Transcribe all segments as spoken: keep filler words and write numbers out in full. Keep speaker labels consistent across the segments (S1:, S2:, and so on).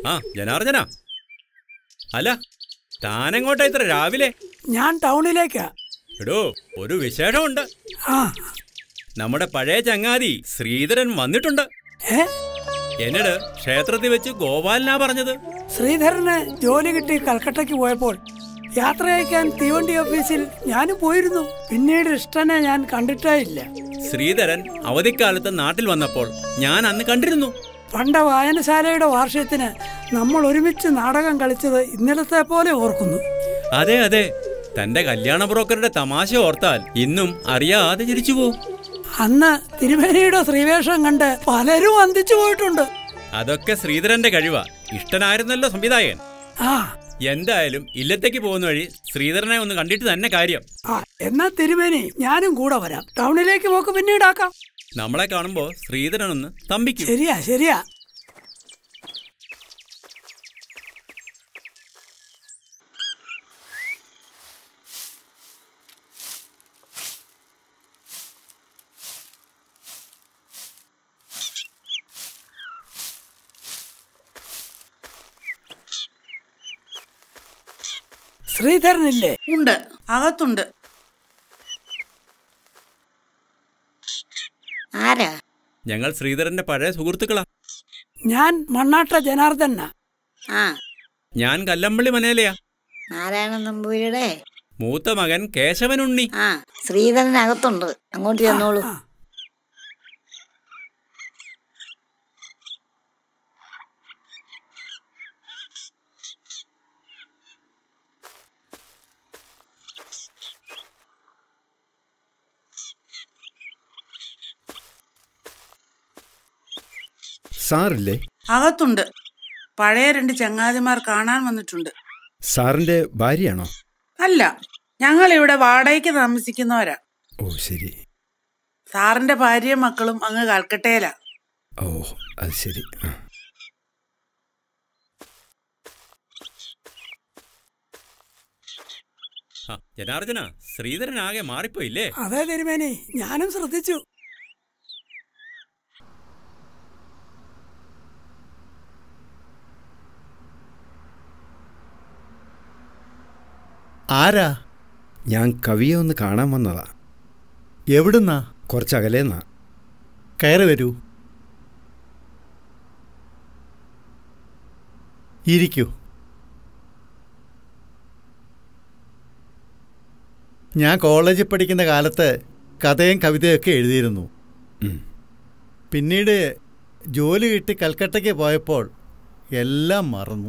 S1: ആ ജനാർദ്ദന, അല്ല താനെങ്ങോട്ടാ ഇത്ര രാവിലെ?
S2: ഞാൻ ടൗണിലേക്കാ.
S1: എടോ, ഒരു വിശേഷമുണ്ട്.
S2: ആ,
S1: നമ്മുടെ പഴയ ചങ്ങാതി ശ്രീധരൻ വന്നിട്ടുണ്ട്.
S2: ഏ
S1: എന്നോട് ക്ഷേത്രത്തിൽ വെച്ച് ഗോപാലനാ പറഞ്ഞത്.
S2: ശ്രീധരന് ജോലി കിട്ടി കൽക്കട്ടയ്ക്ക് പോയപ്പോൾ യാത്ര അയക്കാൻ തീവണ്ടി ഓഫീസിൽ ഞാനും പോയിരുന്നു. പിന്നീട് ഇഷ്ടനെ ഞാൻ കണ്ടിട്ടേ ഇല്ല.
S1: ശ്രീധരൻ അവധിക്കാലത്ത് നാട്ടിൽ വന്നപ്പോൾ ഞാൻ അന്ന് കണ്ടിരുന്നു.
S2: പണ്ട് വായനശാലയുടെ വാർഷികത്തിന് നമ്മൾ ഒരുമിച്ച് നാടകം കളിച്ചത് ഇന്നലത്തെ പോലെ ഓർക്കുന്നു.
S1: അതെ അതെ, തന്റെ കല്യാണ ബ്രോക്കറുടെ തമാശ ഓർത്താൽ ഇന്നും അറിയാതെ ചിരിച്ചു പോവും.
S2: അന്ന് തിരുമേനിയുടെ ശ്രീവേഷം കണ്ട് പലരും വന്ദിച്ചു പോയിട്ടുണ്ട്.
S1: അതൊക്കെ ശ്രീധരന്റെ കഴിവാ. ഇഷ്ടനായിരുന്നല്ലോ സംവിധായകൻ.
S2: ആ,
S1: എന്തായാലും ഇല്ലത്തേക്ക് പോകുന്ന വഴി ശ്രീധരനെ ഒന്ന് കണ്ടിട്ട് തന്നെ കാര്യം.
S2: ആ എന്നാ തിരുമേനി ഞാനും കൂടെ വരാം. ടൗണിലേക്ക് പോക്ക് പിന്നീടാക്കാം.
S1: നമ്മളെ കാണുമ്പോ ശ്രീധരൻ ഒന്ന് തമ്പിക്കും.
S2: ശരിയാ ശരിയാ. ശ്രീധരനില്ലേ?
S3: ഉണ്ട്, അകത്തുണ്ട്.
S4: ആരാ?
S1: ഞങ്ങൾ ശ്രീധരന്റെ പഴയ സുഹൃത്തുക്കളാ.
S2: ഞാൻ മണ്ണാട്ട ജനാർദ്ദനാ.
S4: ആ,
S1: ഞാൻ കല്ലമ്പള്ളി മനേലയാ.
S4: നാരായണൻ നമ്പൂരിയുടെ
S1: മൂത്ത മകൻ കേശവനുണ്ണി.
S4: ആ, ശ്രീധരനകത്തുണ്ട്, അങ്ങോട്ട് ചെന്നോളൂ.
S5: സാറില്ലേ?
S3: അകത്തുണ്ട്. പഴയ രണ്ട് ചങ്ങാതിമാർ കാണാൻ വന്നിട്ടുണ്ട്.
S5: സാറിന്റെ ഭാര്യയാണോ?
S3: അല്ല, ഞങ്ങൾ ഇവിടെ വാടകയ്ക്ക് താമസിക്കുന്നവരാ.
S5: ഓ ശരി.
S3: സാറിന്റെ ഭാര്യയും മക്കളും അങ്ങ് കൽക്കട്ടയിലാ.
S5: ഓ അത് ശരി.
S1: ജനാർദ്ദന, ശ്രീധരൻ ആകെ മാറിപ്പോയില്ലേ?
S2: അതെ തിരുമേനി, ഞാനും ശ്രദ്ധിച്ചു.
S6: ആരാ?
S5: ഞാൻ കവിയെ ഒന്ന് കാണാൻ വന്നതാ.
S6: എവിടുന്നാ?
S5: കുറച്ചകലേന്നാ.
S6: കയറി വരൂ, ഇരിക്കൂ. ഞാൻ കോളേജിൽ പഠിക്കുന്ന കാലത്ത് കഥയും കവിതയൊക്കെ എഴുതിയിരുന്നു. പിന്നീട് ജോലി കിട്ടി കൽക്കട്ടയ്ക്ക് പോയപ്പോൾ എല്ലാം മറന്നു.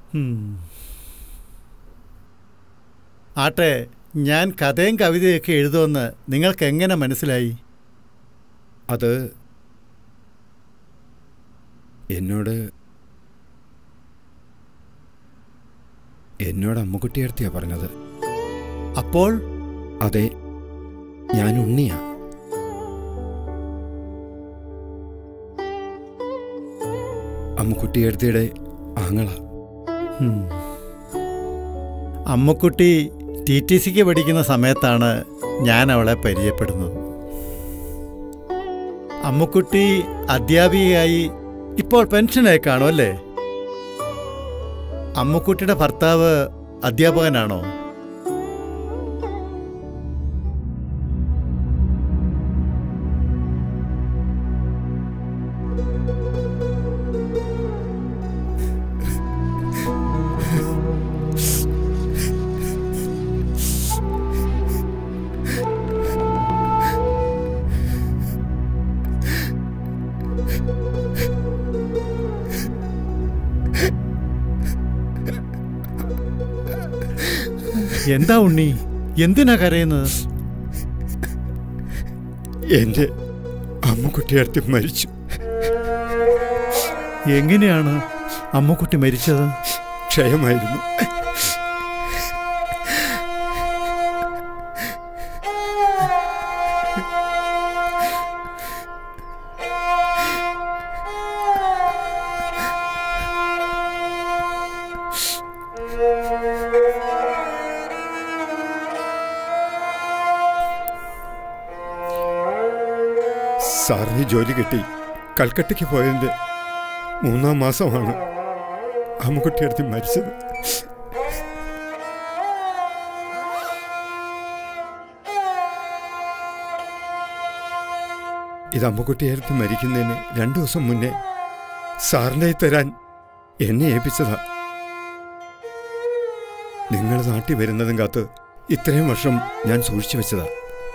S6: ആട്ടെ, ഞാൻ കഥയും കവിതയൊക്കെ എഴുതുമെന്ന് നിങ്ങൾക്ക് എങ്ങനെ മനസ്സിലായി?
S5: അത് എന്നോട് എന്നോട് അമ്മുക്കുട്ടിയടുത്തിയാ പറഞ്ഞത്.
S6: അപ്പോൾ?
S5: അതെ, ഞാൻ ഉണ്ണിയാ. അമ്മുക്കുട്ടിയടുത്തിയുടെ ആങ്ങള.
S6: അമ്മുക്കുട്ടി ടി ടി സിക്ക് പഠിക്കുന്ന സമയത്താണ് ഞാൻ അവളെ പരിചയപ്പെടുന്നത്. അമ്മുക്കുട്ടി അധ്യാപികയായി ഇപ്പോൾ പെൻഷനായി കാണും അല്ലേ? അമ്മുക്കുട്ടിയുടെ ഭർത്താവ് അധ്യാപകനാണോ? എന്താ ഉണ്ണി, എന്തിനാ കരയുന്നത്?
S5: എൻ്റെ അമ്മുക്കുട്ടിയടുത്ത് മരിച്ചു.
S6: എങ്ങനെയാണ് അമ്മുക്കുട്ടി മരിച്ചത്?
S5: ക്ഷയമായിരുന്നു. സാറിന് ജോലി കിട്ടി കൽക്കട്ടയ്ക്ക് പോയതിൻ്റെ മൂന്നാം മാസമാണ്. അമ്മുക്കുട്ടിയെടുത്ത് മരിച്ചത്. ഇത് അമ്മുക്കുട്ടിയെടുത്ത് മരിക്കുന്നതിന് രണ്ടു ദിവസം മുന്നേ സാറിൻ്റെ തരാൻ എന്നെ ഏൽപ്പിച്ചതാ. നിങ്ങൾ നാട്ടിൽ വരുന്നതും കാത്ത് ഇത്രയും വർഷം ഞാൻ സൂക്ഷിച്ചു വെച്ചതാ.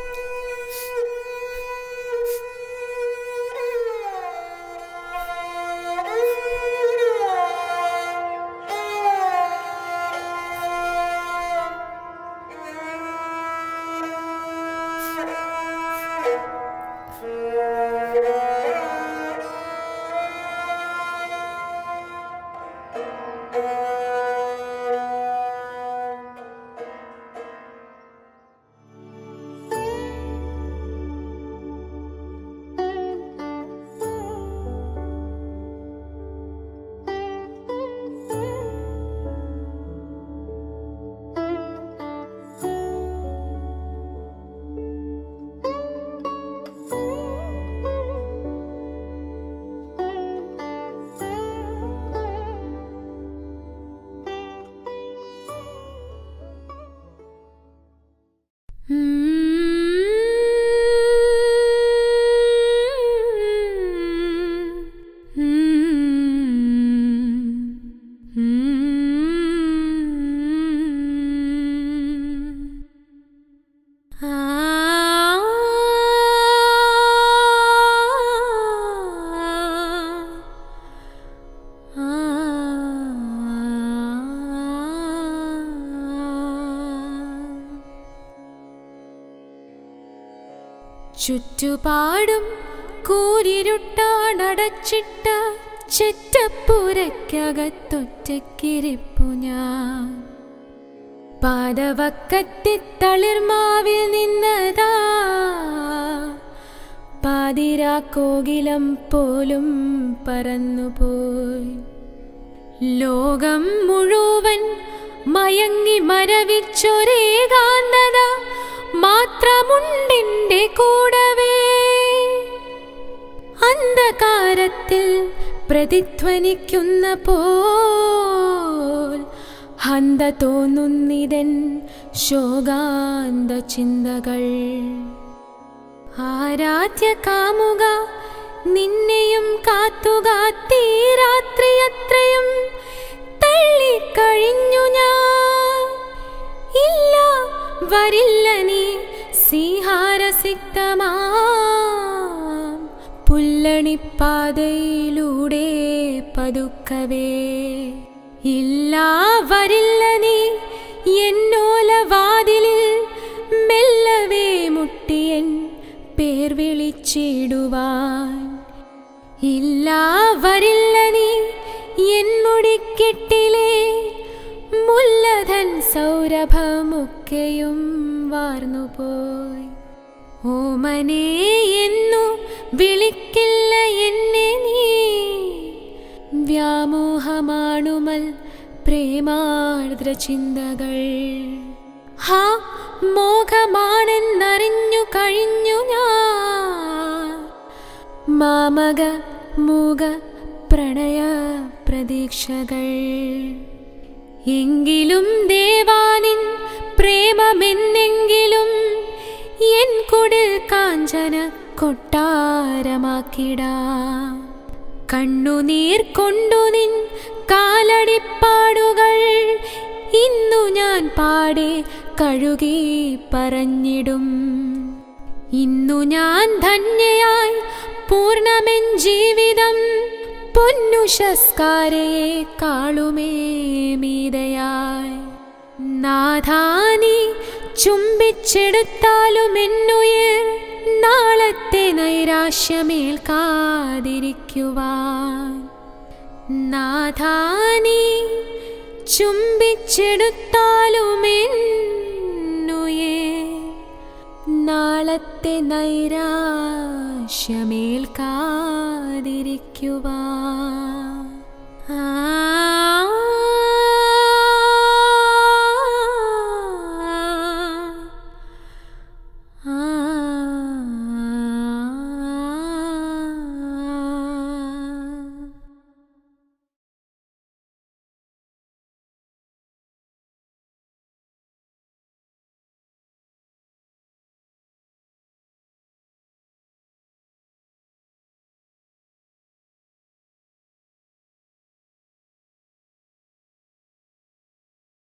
S7: ചുറ്റുപാടും കൂരിരുട്ടാണടച്ചിട്ട ചെറ്റപ്പുരയ്ക്കകത്തൊറ്റക്കിരിപ്പു ഞാൻ. പാതവക്കത്തി തളിർമാവിൽ നിന്നതാ പാതിരാക്കോകിലം പോലും പറന്നുപോയി. ലോകം മുഴുവൻ മയങ്ങി മരവിച്ചൊരേകാന്തത മാത്രമുണ്ടെന്റെ കൂടവേ. അന്ധകാരത്തിൽ പ്രതിധ്വനിക്കുന്ന പോൽ ഹന്ത തോന്നുന്നിതൻ ശോകാന്ത ചിന്തകൾ. ആരാധ്യ കാമുക നിന്നെയും കാത്തുകാത്തീ രാത്രിയത്രയും തള്ളിക്കഴിഞ്ഞു ഞാൻ. ഇല്ല വരില്ല നീ സിംഹാരസിക്തമാം പുല്ലണിപ്പാതയിലൂടെ പതുക്കവേ. ഇല്ല വരില്ല നീ എന്നോലവാതിലിൽ മെല്ലവേ മുട്ടിയൻ പേർ വിളിച്ചിടുവാൻ. ഇല്ല വരില്ല നീ എൻ മുടിക്കെട്ടിലെ മുല്ലധൻ സൗരഭമൊക്കെയും വാർന്നുപോയി. ഓമനേ എന്നു വിളിക്കില്ല എന്നെ നീ. വ്യാമോഹമാണുമൽ പ്രേമാർദ്ര ചിന്തകൾ. ഹാ മോഹമാണെന്നറിഞ്ഞു കഴിഞ്ഞു ഞാൻ. മാമക മൂക പ്രണയ പ്രതീക്ഷകൾ. എങ്കിലും ദേവാനിൻ പ്രേമമെന്നെങ്കിലും എൻ കുടിൽ കാഞ്ചന കൊട്ടാരമാക്കിടാം. കണ്ണുനീർ കൊണ്ടു നിൻ കാലടിപ്പാടുകൾ ഇന്നു ഞാൻ പാടെ കഴുകി പറഞ്ഞിടും. ഇന്നു ഞാൻ ധന്യയായി പൂർണമെൻ ജീവിതം പൊന്നുഷസ്കാരയെ കാളുമേ മീതയായി. നാഥാനി ചുംബിച്ചെടുത്താലും എന്നുയിർ നാളത്തെ നൈരാശ്യമേൽക്കാതിരിക്കുവാൻ. നാഥാനി ചുംബിച്ചെടുത്താലും എന്നുയിർ നാളത്തെ നൈരാശ്യമേൽക്കാതിരിക്കുവാൻ. ആ